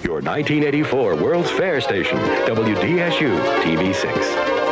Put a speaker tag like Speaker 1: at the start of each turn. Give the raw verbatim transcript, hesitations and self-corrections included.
Speaker 1: your nineteen eighty-four World's Fair station, W D S U T V six.